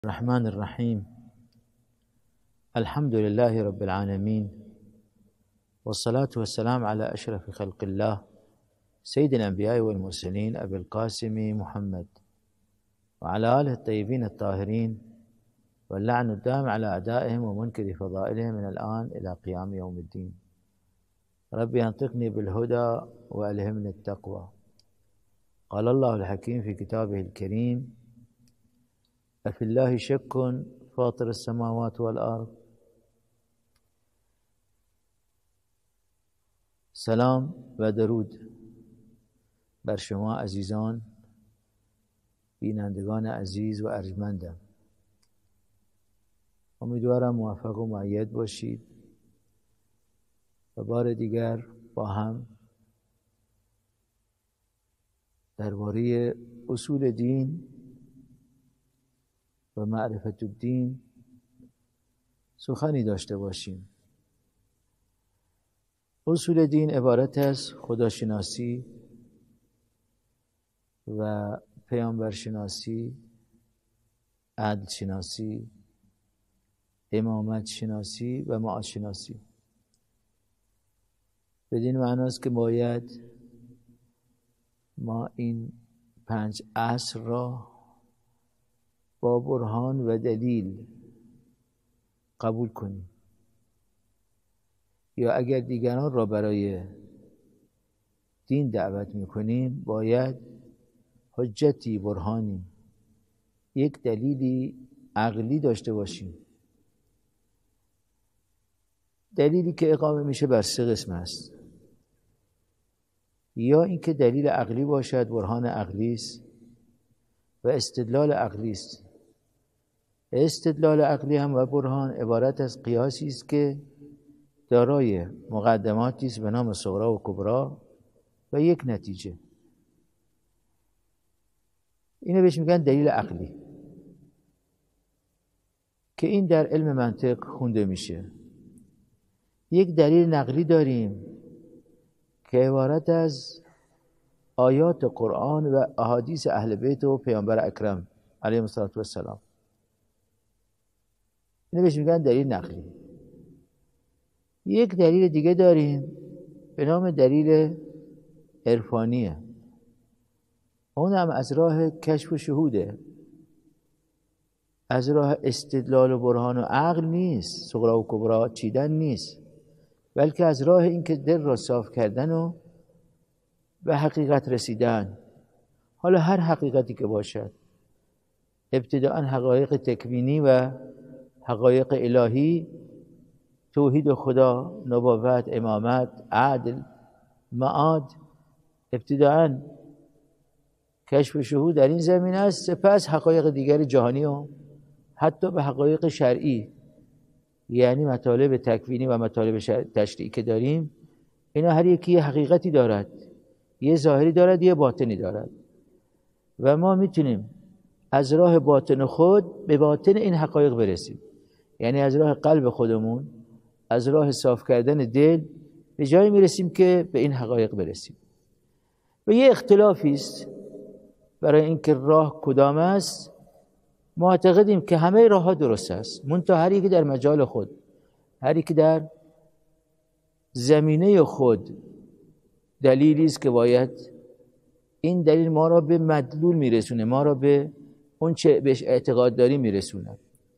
الرحمن الرحيم. الحمد لله رب العالمين، والصلاة والسلام على أشرف خلق الله سيد الأنبياء والمرسلين أبي القاسم محمد وعلى آله الطيبين الطاهرين، واللعن الدائم على أعدائهم ومنكر فضائلهم من الآن إلى قيام يوم الدين. ربي أنطقني بالهدى وألهمني التقوى. قال الله الحكيم في كتابه الكريم: أفي الله شك فاطر السماوات والأرض. سلام و درود بر شما عزیزان بینندگان عزیز و ارجمندم. امیدوارم موفق و مؤید باشید و بار دیگر با هم درباره اصول دین و معرفت الدین سخنی داشته باشیم. اصول دین عبارت از خداشناسی و پیامبرشناسی، عدل شناسی، امامت شناسی و معاد شناسی. بدین معناست که باید ما این 5 اصل را با برهان و دلیل قبول کنیم، یا اگر دیگران را برای دین دعوت میکنیم باید حجتی، برهانی، یک دلیلی عقلی داشته باشیم. دلیلی که اقامه میشه بر 3 قسم است: یا اینکه دلیل عقلی باشد، برهان عقلی است و استدلال عقلی است. استدلال عقلی هم و برهان عبارت از قیاسی است که دارای مقدماتی است به نام صغری و کبری و یک نتیجه. اینو بهش میگن دلیل عقلی که این در علم منطق خونده میشه. یک دلیل نقلی داریم که عبارت از آیات قرآن و احادیث اهل بیت و پیامبر اکرم علیهم السلام. اینو بهش میگن دلیل نقلی. یک دلیل دیگه داریم به نام دلیل عرفانیه. اون هم از راه کشف و شهوده، از راه استدلال و برهان و عقل نیست، صغری و کبری چیدن نیست، بلکه از راه اینکه دل را صاف کردن و به حقیقت رسیدن. حالا هر حقیقتی که باشد، ابتداءً حقایق تکوینی و حقایق الهی، توحید خدا، نبوت، امامت، عدل، معاد، ابتداءً کشف و شهود در این زمین است، سپس حقایق دیگر جهانی و حتی به حقایق شرعی، یعنی مطالب تکوینی و مطالب تشریعی که داریم، اینا هر یکی یه حقیقتی دارد، یه ظاهری دارد، یه باطنی دارد و ما میتونیم از راه باطن خود به باطن این حقایق برسیم، یعنی از راه قلب خودمون، از راه صاف کردن دل به جایی میرسیم که به این حقایق برسیم. و یه اختلافی است برای اینکه راه کدام است. معتقدیم که همه راه ها درست است، منتها هر یکی در مجال خود، هر یکی در زمینه خود دلیلی است که باید این دلیل ما را به مدلول میرسونه، ما را به اون چه بهش اعتقاد داریم میرسونه.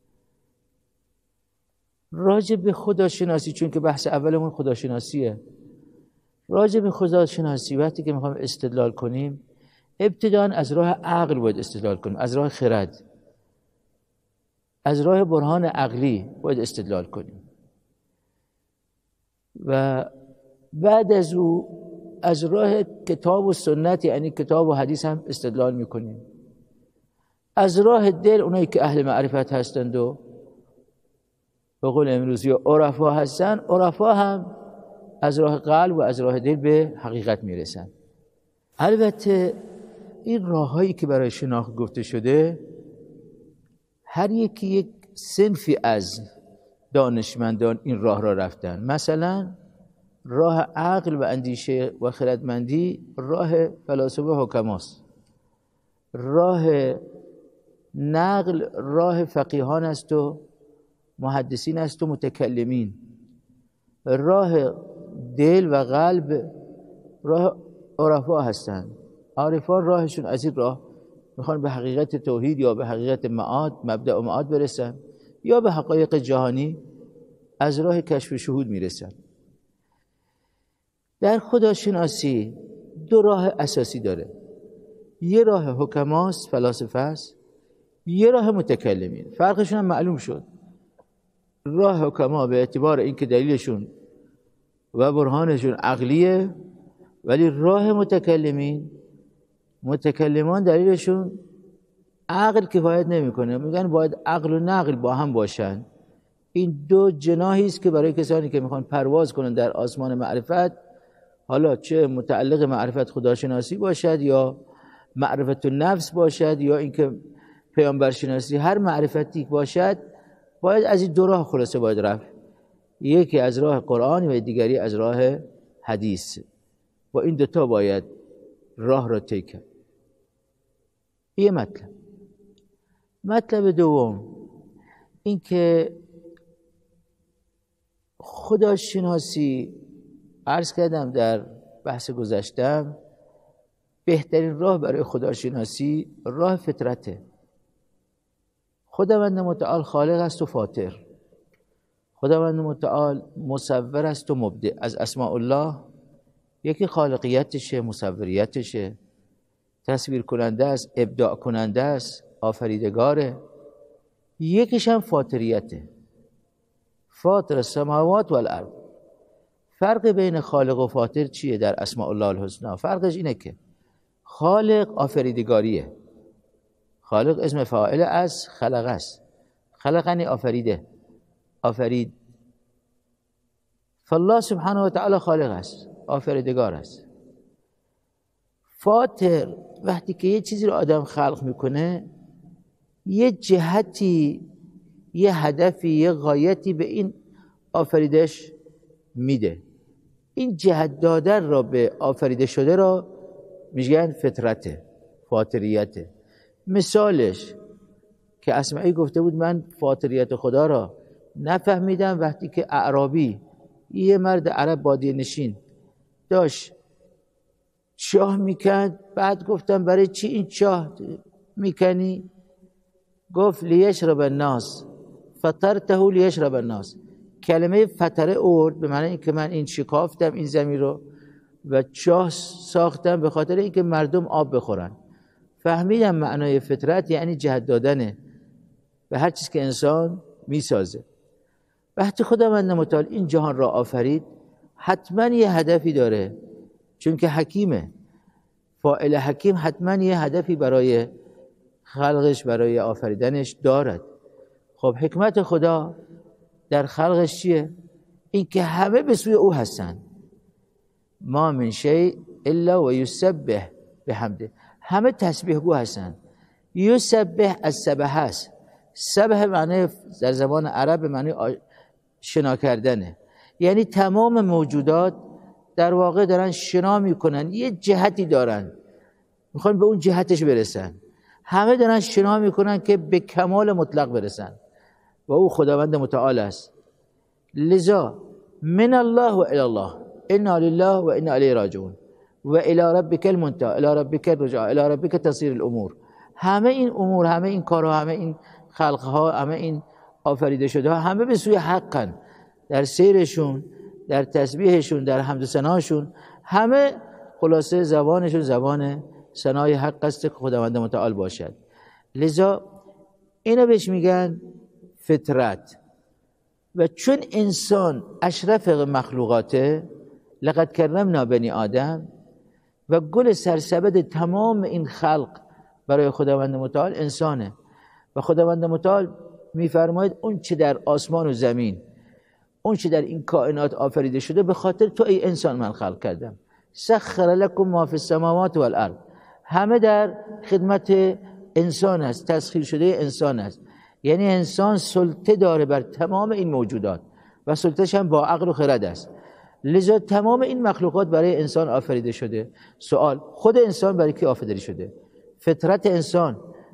راجع به خداشناسی، چون که بحث اولمون خداشناسیه، راجع به خداشناسی وقتی که میخوایم استدلال کنیم، ابتداً از راه عقل باید استدلال کنیم، از راه خرد، از راه برهان عقلی باید استدلال کنیم و بعد از او از راه کتاب و سنت، یعنی کتاب و حدیث هم استدلال میکنیم. از راه دل، اونایی که اهل معرفت هستند و به قول امروزی عرفا هستن، عرفا هم از راه قلب و از راه دل به حقیقت میرسن. البته این راههایی که برای شناخت گفته شده، هر یکی یک صنفی از دانشمندان این راه را رفتن. مثلا راه عقل و اندیشه و خردمندی راه فلاسفه حکماست، راه نقل راه فقیهان است و محدثین است و متکلمین، راه دل و قلب راه عرفا هستند. عارفان راهشون از این راه میخوان به حقیقت توحید یا به حقیقت معاد، مبدأ و معاد برسن، یا به حقایق جهانی از راه کشف شهود میرسن. در خداشناسی دو راه اساسی داره، یه راه حکماست، فلاسفه است، یه راه متکلمین. فرقشون هم معلوم شد. راه حکما به اعتبار اینکه دلیلشون و برهانشون عقلیه، ولی راه متکلمان دلیلشون عقل کفایت نمیکنه، میگن باید عقل و نقل با هم باشن. این دو جناحی است که برای کسانی که میخوان پرواز کنن در آسمان معرفت، حالا چه متعلق معرفت خداشناسی باشد یا معرفت النفس باشد یا اینکه پیامبرشناسی، هر معرفتی باشد باید از این دو راه خلاصه باید رفت، یکی از راه قرآن و دیگری از راه حدیث. با این دوتا باید راه را طی کرد. یه مطلب دوم این که خداشناسی، عرض کردم در بحث گذشتم، بهترین راه برای خداشناسی راه فطرته. خداوند متعال خالق است و فاطر، خداوند متعال مصور است و مبدع. از اسماء الله یکی خالقیتشه، مصوریتشه، تصویر کننده است، ابداع کننده است، آفریدگاره. یکیش هم فاطریته، فاطر السماوات والارض. فرق بین خالق و فاطر چیه در اسماء الله الحسنا؟ فرقش اینه که خالق آفریدگاریه. خالق اسم فاعل از خلق است، خلقنی آفریده، آفرید. فالله سبحانه و تعالی خالق است، آفریدگار است. فاطر وقتی که یه چیزی رو آدم خلق میکنه، یه جهتی، یه هدفی، یه غایتی به این آفریدش میده. این جهت دادن را به آفریده شده را میگن فطرته، فاطریته. مثالش که اسمعی گفته بود من فاطریت خدا را نفهمیدم وقتی که اعرابی، یه مرد عرب بادیه نشین داشت چاه میکند، بعد گفتم برای چی این چاه میکنی؟ گفت لیشرب الناس، فطرته لیشرب الناس. کلمه فطره ارد به معنی اینکه من این شکافتم این زمین رو و چاه ساختم به خاطر اینکه مردم آب بخورن. فهمیدم معنای فطرت یعنی جهت دادنه به هر چیز که انسان میسازه. وقتی خداوند متعال این جهان را آفرید، حتما یه هدفی داره، چون که حکیمه. فاعل حکیم حتما یه هدفی برای خلقش، برای آفریدنش دارد. خب حکمت خدا در خلقش چیه؟ این که همه به سوی او هستند. ما من شیء الا و یسبح بحمده. همه تسبیح گو هستند. یسبح از سبح هست. سبح معنی در زبان عرب معنی شنا کردنه، یعنی تمام موجودات در واقع دارن شنا میکنن، یه جهتی دارن، میخوان به اون جهتش برسن. همه دارن شنا میکنن که به کمال مطلق برسن و او خداوند متعال است. لذا من الله و الی الله، انا لله و انا الیه راجعون و الی ربک المنتهی، الی ربک الرجعى، الی ربک تصیر الامور. همه این امور، همه این کارها، همه این خلقها، همه این آفریده شده ها، همه به سوی حقن. در سیرشون، در تسبیحشون، در حمد و ثناشون، همه خلاصه زبانشون زبان ثنای حق است که خداوند متعال باشد. لذا اینو بهش میگن فطرت. و چون انسان اشرف مخلوقاته، لقد کرمنا بنی آدم، و گل سرسبد تمام این خلق برای خداوند متعال انسانه. و خداوند متعال میفرماید اون چه در آسمان و زمین، اون چه در این کائنات آفریده شده به خاطر تو ای انسان من خلق کردم. سخر لکم ما فی السماوات والارض. همه در خدمت انسان است، تسخیر شده انسان است. یعنی انسان سلطه داره بر تمام این موجودات و سلطه‌ش هم با عقل و خرد است. لذا تمام این مخلوقات برای انسان آفریده شده. سوال، خود انسان برای کی آفریده شده؟ فطرت انسان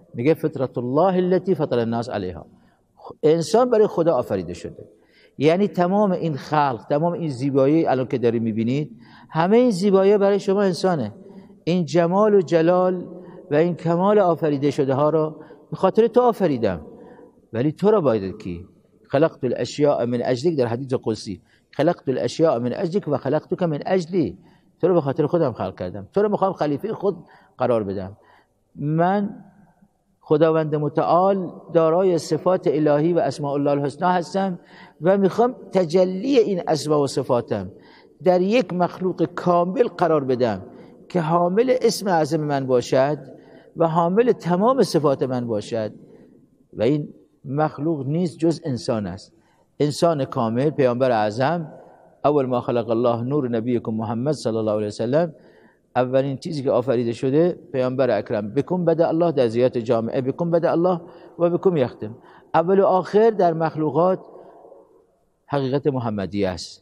میگه فطرت الله التي فطر الناس علیها. انسان برای خدا آفریده شده. یعنی تمام این خلق، تمام این زیبایی الان که دارید میبینید، همه این زیبایی برای شما انسانه. این جمال و جلال و این کمال آفریده شده ها رو به خاطر تو آفریدم. ولی تو را باید کی؟ خلقت الاشیاء من اجلک، در حدیث قدسی خلقت الاشیاء من اجلک و خلقتک من اجلی. تو رو به خاطر خودم خلق کردم، تو رو میخوام خلیفه خود قرار بدم. من خداوند متعال دارای صفات الهی و اسماء الله الحسنا هستم و میخوام تجلی این اسماء و صفاتم در یک مخلوق کامل قرار بدم که حامل اسم اعظم من باشد و حامل تمام صفات من باشد. و این مخلوق نیست جز انسان است. انسان کامل، پیامبر اعظم، اول ما خلق الله نور نبیکم محمد صلی الله علیه وسلم، اولین چیزی که آفریده شده پیامبر اکرم. بکم بدا الله در زیات جامعه، بکم بدا الله و بکم یختم. اول و آخر در مخلوقات حقیقت محمدی است.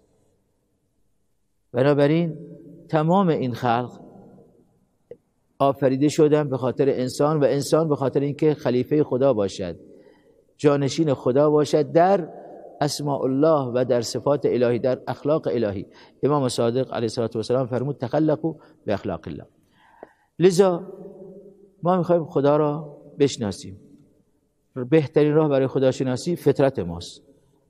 بنابراین تمام این خلق آفریده شدن به خاطر انسان و انسان به خاطر اینکه خلیفه خدا باشد، جانشین خدا باشد در اسماء الله و در صفات الهی، در اخلاق الهی. امام صادق علیه السلام فرمود تخلقوا باخلاق الله. لذا ما میخوایم خدا را بشناسیم. بهترین راه برای خداشناسی فطرت ماست.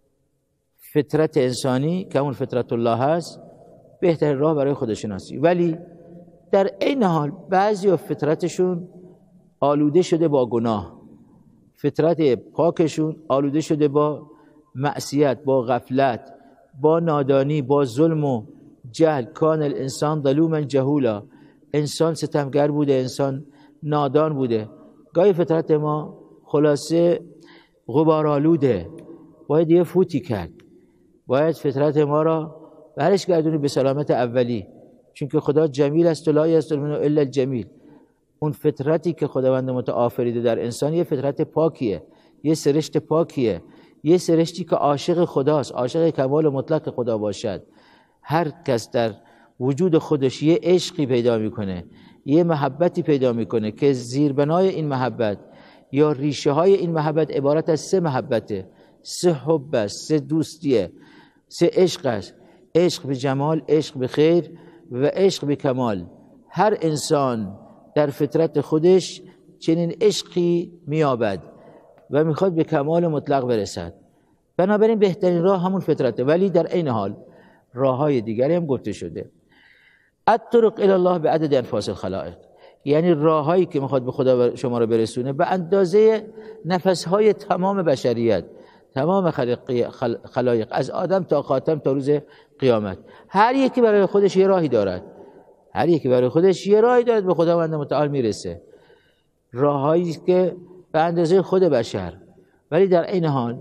فطرت انسانی که اون فطرت الله هست بهترین راه برای خداشناسی. ولی در این حال بعضی فطرتشون آلوده شده با گناه، فطرت پاکشون آلوده شده با معصیت، با غفلت، با نادانی، با ظلم و جهل. کان الانسان ظلوما جهولا. انسان ستمگر بوده، انسان نادان بوده. گاهی فطرت ما خلاصه غبارآلوده، باید یه فوتی کرد، باید فطرت ما را برش گردونی به سلامت اولی، چون که خدا جمیل است و لا یستلمن الا الجمیل. اون فطرتی که خداوند متعال آفریده در انسان یه فطرت پاکیه، یه سرشت پاکیه، یه سرشتی که عاشق خداست، عاشق کمال مطلق خدا باشد. هر کس در وجود خودش یه عشقی پیدا میکنه، یه محبتی پیدا میکنه که زیربنای این محبت یا ریشه های این محبت عبارت از 3 محبته، 3 حب است، 3 دوستیه، 3 عشق است. عشق به جمال، عشق به خیر و عشق به کمال. هر انسان در فطرت خودش چنین عشقی میابد و میخواد به کمال مطلق برسد. بنابراین بهترین راه همون فطرته. ولی در این حال راههای دیگری هم گفته شده. الطرق الی الله بعدد انفاس الخلائق، یعنی راههایی که میخواد به خدا شما رو برسونه به اندازه نفسهای تمام بشریت، تمام خلایق، از آدم تا خاتم تا روز قیامت. هر یکی برای خودش یه راهی دارد، هر یکی برای خودش یه راهی دارد به خداوند متعال میرسه، راههایی که به اندازه خود بشر. ولی در این حال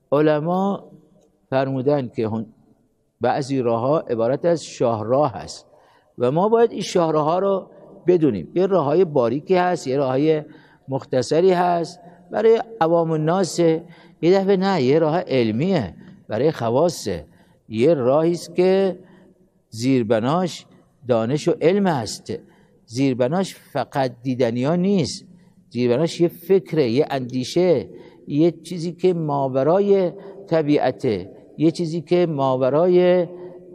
علما فرمودن که بعضی راهها عبارت از شاهراه هست و ما باید این شاهراه ها رو بدونیم. یه راههای باریکی هست، یه راههای مختصری هست برای عوام الناس، یه دفعه نه، یه راه علمیه برای خواصه، یه راهی است که زیربناش دانش و علم است، زیربناش فقط دیدنی ها نیست، زیربناش یه فکره، یه اندیشه، یه چیزی که ماورای طبیعته، یه چیزی که ماورای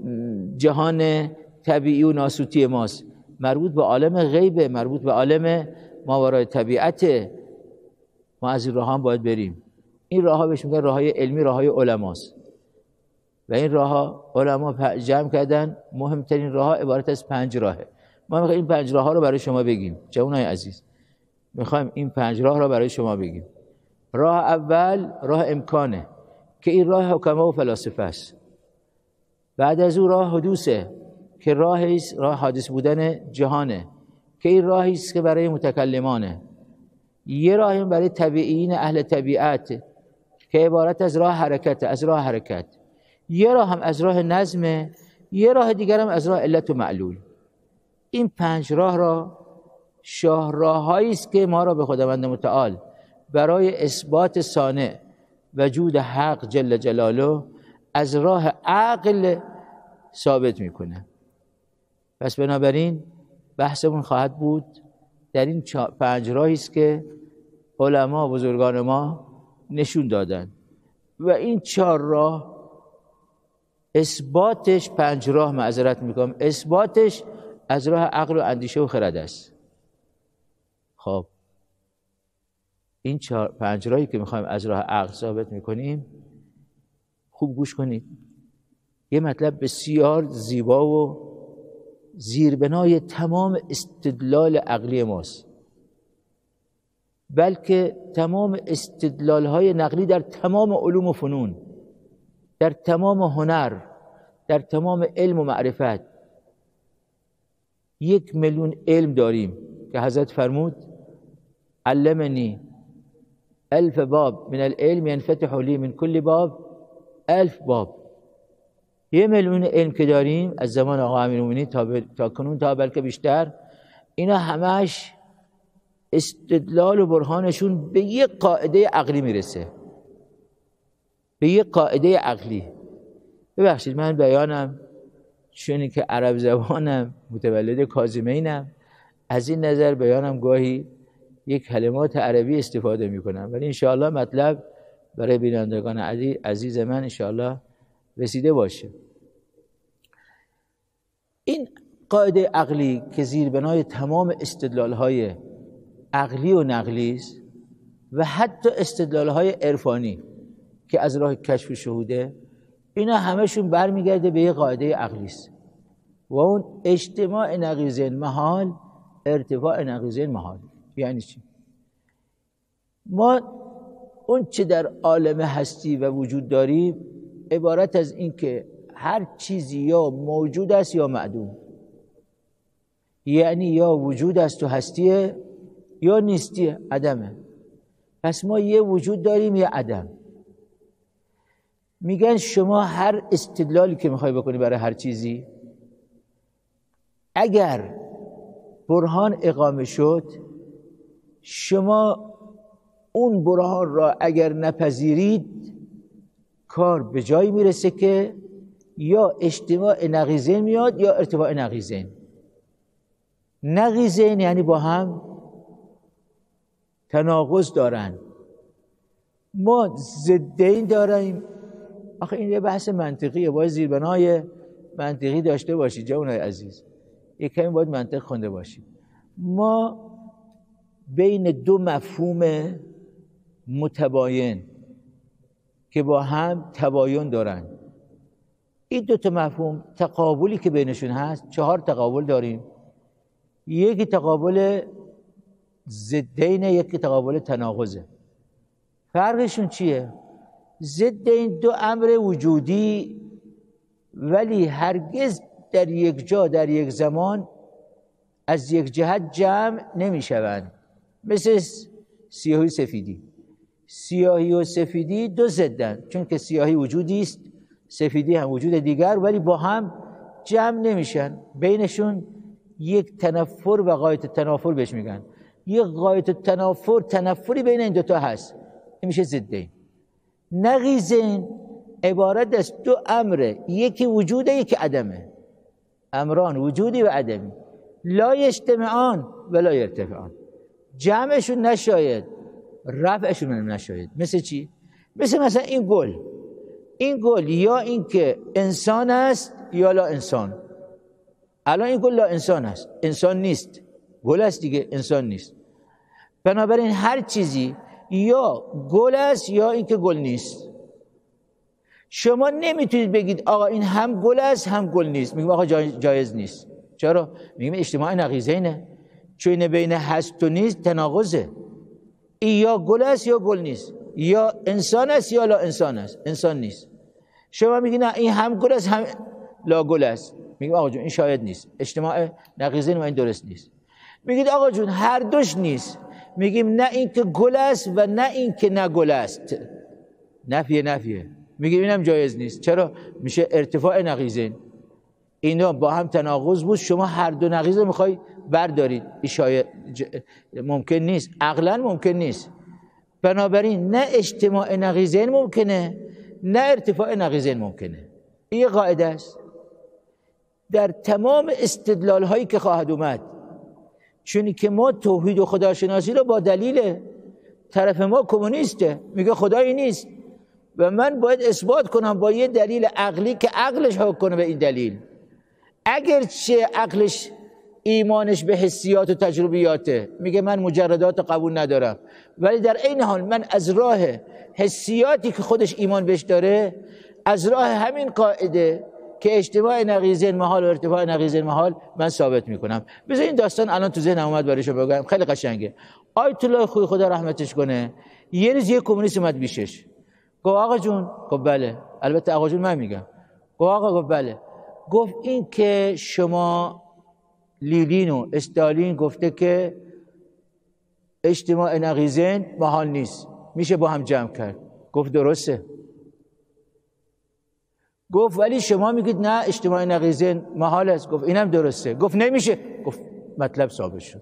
جهان طبیعی و ناسوتی ماست، مربوط به عالم غیبه، مربوط به عالم ماورای طبیعته. ما از این راه هم باید بریم. این راه ها بهش میگن راه های علمی، راه های علماست. و این راه ها علما جمع کردن، مهمترین راه ها عبارت از 5 راهه. ما میخوایم این 5 راه ها رو برای شما بگیم. جوانای عزیز، میخوایم این 5 راه رو برای شما بگیم. راه اول راه امکانه که این راه حکما و فلاسفه است. بعد از او راه حدوثه که راه حادث بودن جهانه که این راهی است که برای متکلمانه. یه راه برای طبیعیین اهل طبیعت که عبارت از راه حرکت، از راه حرکت. یه راه هم از راه نظمه، یه راه دیگر هم از راه علت و معلول. این 5 راه را شاهراه‌هایی است که ما را به خداوند متعال برای اثبات صانع وجود حق جل جلاله از راه عقل ثابت میکنه. پس بنابراین بحثمون خواهد بود در این 5 راهی است که علما بزرگان ما نشون دادن و این 4 راه اثباتش 5 راه معذرت میکنم اثباتش از راه عقل و اندیشه و خرد است. خب این 5 راهی که میخوایم از راه عقل ثابت میکنیم خوب گوش کنید. یه مطلب بسیار زیبا و زیربنای تمام استدلال عقلی ماست، بلکه تمام استدلال‌های نقلی در تمام علوم و فنون، در تمام هنر، در تمام علم و معرفت. 1 میلیون علم داریم که حضرت فرمود علمنی 1000 باب من العلم ينفتح لي من كل باب 1000 باب. 1 میلیون علم که داریم از زمان آقا امیرالمومنین تا کنون تا بلکه بیشتر، اینا همش استدلال و برهانشون به یک قاعده عقلی میرسه، به یک قاعده عقلی. ببخشید من بیانم چونی که عرب زبانم، متولد کاظمینم، از این نظر بیانم گاهی یک کلمات عربی استفاده میکنم، ولی انشاءالله مطلب برای بینندگان عزیز من انشاءالله رسیده باشه. این قاعده عقلی که زیربنای تمام استدلال‌های عقلی و نقلی است و حتی استدلال‌های عرفانی که از راه کشف و شهوده، اینا همشون برمیگرده به یک قاعده عقلی است و اون اجتماع نقیضین محال، ارتفاع نقیضین محال. یعنی چی؟ ما اون چه در عالم هستی و وجود داریم عبارت از این که هر چیزی یا موجود است یا معدوم، یعنی یا وجود است و هستیه یا نیستیه، عدمه. پس ما یه وجود داریم یا عدم. میگن شما هر استدلالی که میخوای بکنی برای هر چیزی، اگر برهان اقامه شد، شما اون برهان را اگر نپذیرید کار به جایی میرسه که یا اجتماع نقیضین میاد یا ارتفاع نقیضین. نقیضین یعنی با هم تناقض دارن. ما ضدین داریم. آخه این یه بحث منطقیه، باید زیربنای منطقی داشته باشید جوانای عزیز، یک کمی باید منطق خونده باشید. ما بین 2 مفهوم متباین که با هم تباین دارن، این 2 تا مفهوم تقابلی که بینشون هست، 4 تقابل داریم. یکی تقابل ضدین، یکی تقابل تناقضه. فرقشون چیه؟ ضدین 2 امر وجودی ولی هرگز در یک جا در یک زمان از یک جهت جمع نمیشوند. مثل سیاهی و سفیدی. سیاهی و سفیدی 2 ضدن، چون که سیاهی وجودی است، سفیدی هم وجود دیگر، ولی با هم جمع نمیشن. بینشون یک تنفر و غایت تنافر بهش میگن. یک غایت تنفری بین این 2 تا هست، این میشه ضدین. نقیضین عبارت از 2 امر، یکی وجوده یکی عدمه. امران وجودی و عدمی لا یجتمعان ولا یرتفعان. جمعشون نشاید، رفعشون هم نشاید. مثل چی؟ مثل این گل یا این که انسان است یا لا انسان. الان این گل لا انسان است، انسان نیست، گل است دیگه، انسان نیست. بنابراین هر چیزی یا گل است یا این که گل نیست. شما نمیتونید بگید آقا این هم گل است هم گل نیست. میگم آقا جایز نیست. چرا؟ میگم اجتماع نقیضینه، چون بین هست و نیست تناقضه. این یا گل است یا گل نیست، یا انسان است یا لا انسان است، انسان نیست. شما میگید نه این هم گل است هم لا گل است. میگم آقا جون این شاید نیست، اجتماع نقیضین و این درست نیست. میگید آقا جون هر دوش نیست. میگیم نه این که گل است و نه این که نه گل است. نفیه. میگیم اینم جایز نیست. چرا؟ میشه ارتفاع نقیضین. اینا با هم تناقض بود، شما هر 2 نقیض رو میخوای بردارید. این شاید ممکن نیست، عقلا ممکن نیست. بنابراین نه اجتماع نقیضین ممکنه نه ارتفاع نقیضین ممکنه. این قاعده است در تمام استدلال هایی که خواهد اومد. چون که ما توحید و خداشناسی رو با دلیل طرف ما کمونیسته، میگه خدایی نیست و من باید اثبات کنم با یه دلیل عقلی که عقلش حکم کنه به این دلیل. اگرچه عقلش ایمانش به حسیات و تجربیاته، میگه من مجردات قبول ندارم، ولی در این حال من از راه حسیاتی که خودش ایمان بهش داره، از راه همین قاعده که اجتماع نقیضین محال و ارتفاع نقیضین محال من ثابت میکنم. بذار این داستان الان تو ذهنم اومد برایشون بگم، خیلی قشنگه. آیت الله خوی خدا رحمتش کنه یه روز یه کمونیست اومد بیشش، گفت آقا جون، گفت بله، البته آقا جون من میگم، گفت آقا، گفت بله، گفت این که شما لینین و استالین گفته که اجتماع نقیضین محال نیست، میشه با هم جمع کرد. گفت درسته. گفت ولی شما میگید نه اجتماع نقیضین محال است. گفت اینم درسته. گفت نمیشه. گفت مطلب ثابت شد.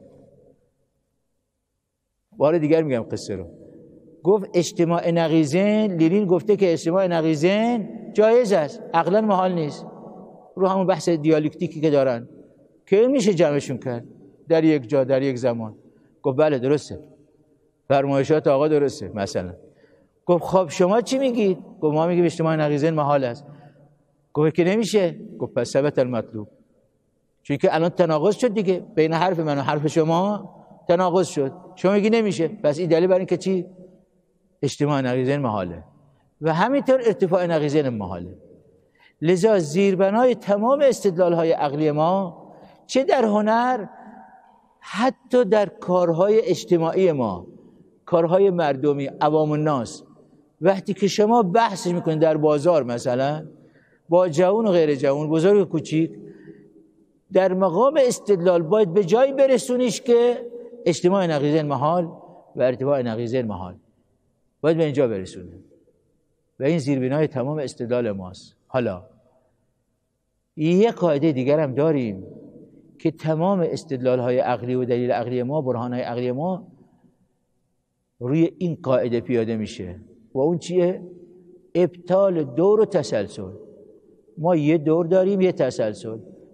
بار دیگر میگم قصه رو. گفت اجتماع نقیضین، لینین گفته که اجتماع نقیضین جایز است، عقلا محال نیست. رو همون بحث دیالکتیکی که دارن که میشه جمعشون کرد در یک جا در یک زمان. گفت بله درسته، فرمایشات آقا درسته. مثلا گفت خب شما چی میگید؟ گفت ما میگیم اجتماع نقیضین محال است. گفت که نمیشه. گفت پس ثبت المطلوب، چون که الان تناقض شد دیگه، بین حرف من و حرف شما تناقض شد. شما میگی نمیشه، پس این دلیل بر این که چی؟ اجتماع نقیضین محاله و همینطور ارتفاع نقیضین محاله. لذا زیربنای تمام استدلال‌های عقلی ما، چه در هنر، حتی در کارهای اجتماعی ما، کارهای مردمی، عوام الناس، وقتی که شما بحث میکنید در بازار مثلا با جوان و غیر جوان، بزرگ و کوچیک، در مقام استدلال باید به جایی برسونیش که اجتماع نقیضین محال و ارتفاع نقیضین محال، باید به اینجا برسونه و این زیربنای تمام استدلال ماست. حالا یک قاعده دیگر هم داریم که تمام استدلال‌های عقلی و دلیل عقلی ما، برهان‌های عقلی ما روی این قاعده پیاده میشه و اون چیه؟ ابطال دور و تسلسل. ما یه دور داریم، یه تسلسل.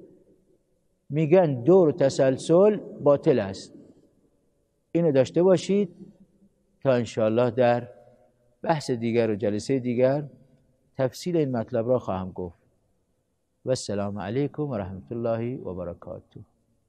میگن دور و تسلسل باطل است. اینو داشته باشید تا انشاءالله در بحث دیگر و جلسه دیگر تفصیل این مطلب را خواهم گفت. و السلام علیکم و رحمت الله و برکاته.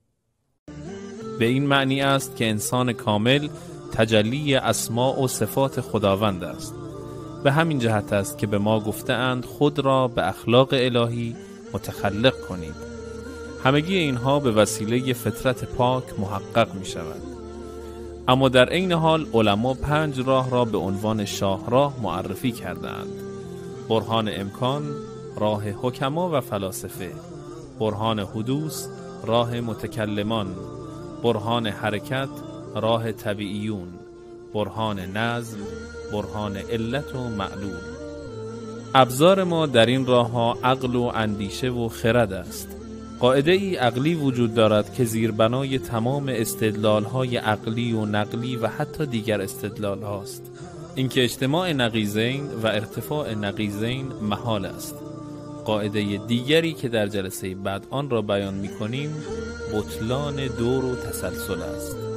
به این معنی است که انسان کامل تجلی اسماء و صفات خداوند است. به همین جهت است که به ما گفته‌اند خود را به اخلاق الهی متخلق کنید. همگی اینها به وسیله فطرت پاک محقق می شود. اما در عین حال علما 5 راه را به عنوان شاهراه معرفی کردند: برهان امکان، راه حکما و فلاسفه; برهان حدوث، راه متکلمان; برهان حرکت، راه طبیعیون; برهان نظم، برهان علت و معلول. ابزار ما در این راه ها عقل و اندیشه و خرد است. قاعده ای عقلی وجود دارد که زیربنای تمام استدلال های عقلی و نقلی و حتی دیگر استدلال هاست، اینکه اجتماع نقیضین و ارتفاع نقیضین محال است. قاعده دیگری که در جلسه بعد آن را بیان می کنیم بطلان دور و تسلسل است.